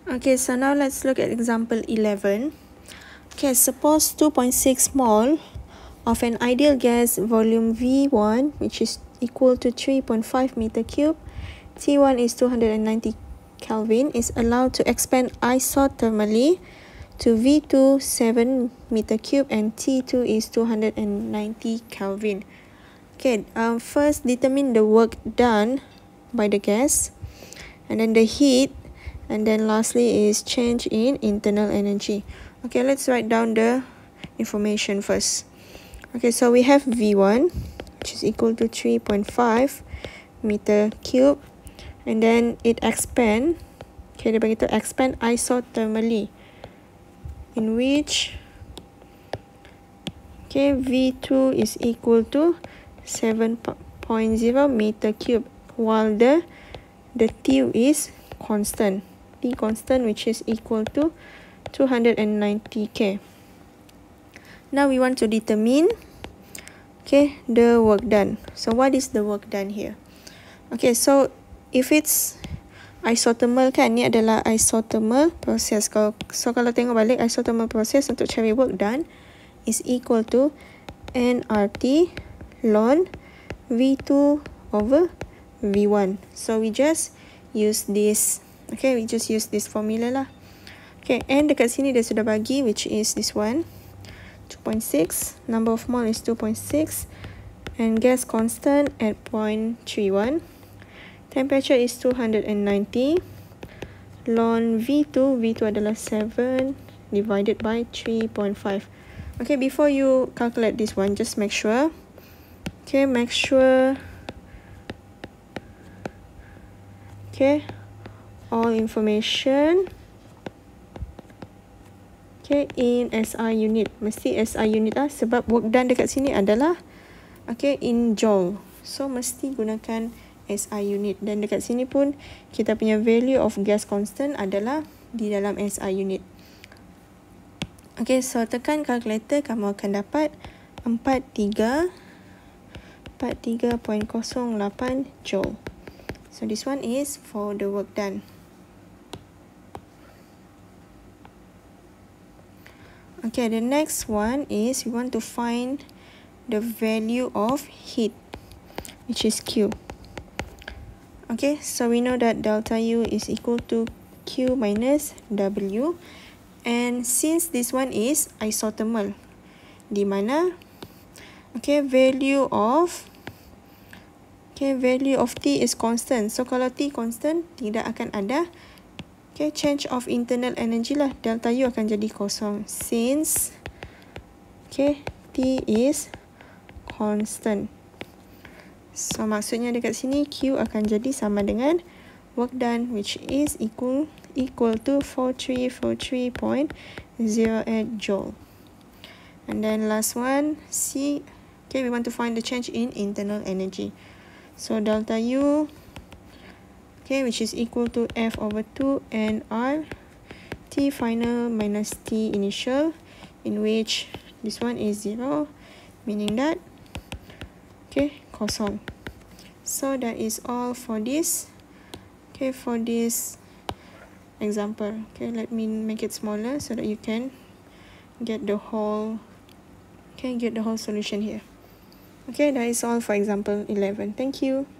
Okay, so now let's look at example 11. Okay, suppose 2.6 mole of an ideal gas volume V1, which is equal to 3.5 meter cube, T1 is 290 Kelvin, is allowed to expand isothermally to V2 7 meter cube and T2 is 290 Kelvin. Okay, first determine the work done by the gas, and then the heat, and then lastly is change in internal energy. Okay, let's write down the information first. Okay, so we have V1, which is equal to 3.5 meter cube, and then it expand. Okay, dia bagi tu expand isothermally, in which okay, V2 is equal to 7.0 meter cube, while the T is constant. T constant, which is equal to 290 K. Now we want to determine the work done. So what is the work done here? Okay, so if it's isothermal kan, ni adalah isothermal process. So kalau tengok balik, isothermal process untuk cari work done is equal to nRT ln V2 over V1. So we just use this. Okay, we just use this formula lah. Okay, and dekat sini dia sudah bagi, which is this one, 2.6. Number of mole is 2.6. And gas constant at 0.31. Temperature is 290. Ln V2 adalah 7 divided by 3.5. Okay, before you calculate this one, just make sure. Okay, okay, all information in SI unit. Mesti SI unit lah, sebab work done dekat sini adalah in joule. So mesti gunakan SI unit. Dan dekat sini pun kita punya value of gas constant adalah di dalam SI unit. Okay, so tekan calculator, kamu akan dapat 43.08 joule. So this one is for the work done. Okay, the next one is we want to find the value of heat, which is Q. Okay, so we know that delta U is equal to Q minus W. And since this one is isothermal, di mana value of T is constant. So kalau T constant, tidak akan ada change of internal energy lah. Delta U akan jadi kosong since T is constant. So maksudnya dekat sini Q akan jadi sama dengan work done, which is equal to 4343.08 joule. And then last one, C. Okay, we want to find the change in internal energy. So delta U, which is equal to F over 2 and R T final minus T initial, in which this one is 0, meaning that kosong. So that is all for this for this example. Let me make it smaller so that you can get the whole solution here. That is all for example 11. Thank you.